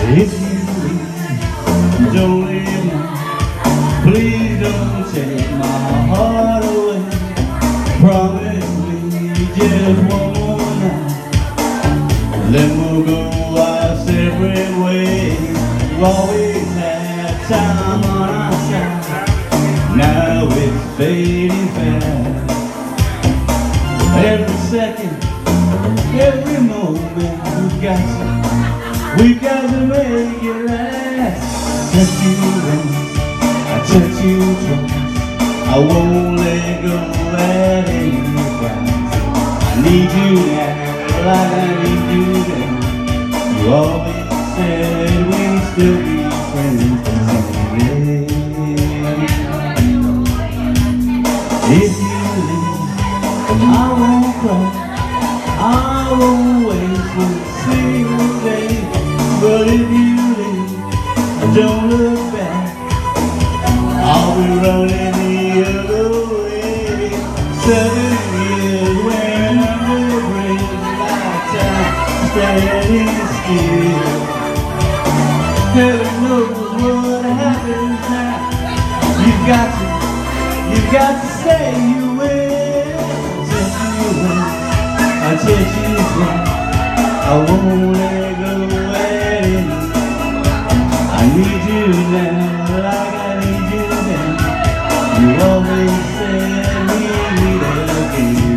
If you leave, don't leave now. Please don't take my heart away. Promise me just one more night, then we'll go our separate ways. We always had time on our side. Now it's fading fast. Every second, every moment, we've got to make it last. Touch you once, I touch you twice, I won't let go at any price. I need you now, like I need you then. You always said we'd still be friends someday. If you leave, I won't cry, I won't waste one single day. But if you leave, don't look back, I'll be running the other way. 7 years when I'm a bridge, lifetime standing still. Heaven knows what happens now. You've got to say you will. Touch you once, I touch you twice, I won't let go at any. I need you now, like I need you then. You always said we'd meet again.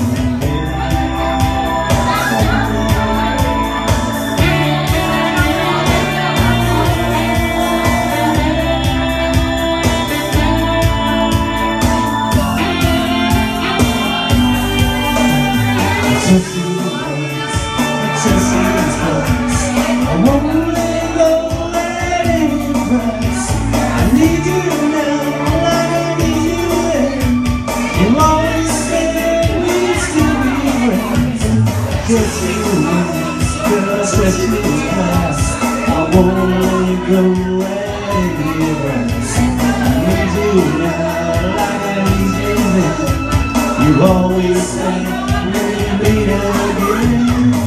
I won't let go at any price. I need you now, like I need you then. You always said we'd still be friends. Just you once, just you twice, I won't let go at any price. I need you now, like I need you then. You always said we'd meet again.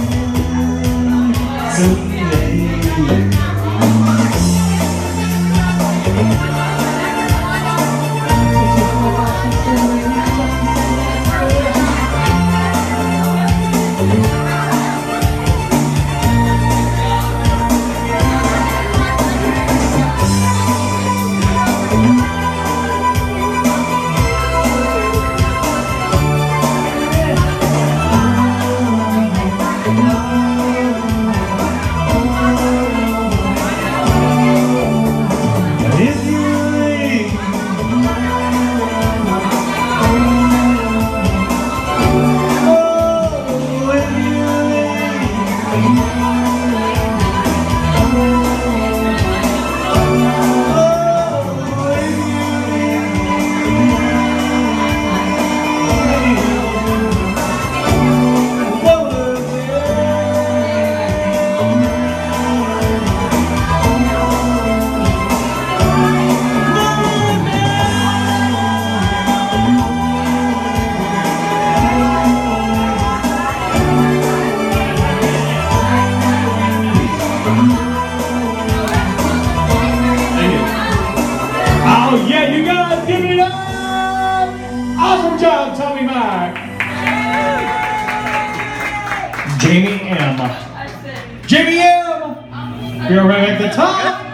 Awesome job, Tommy Mac. Jamie M. Jamie M. You're right at the top.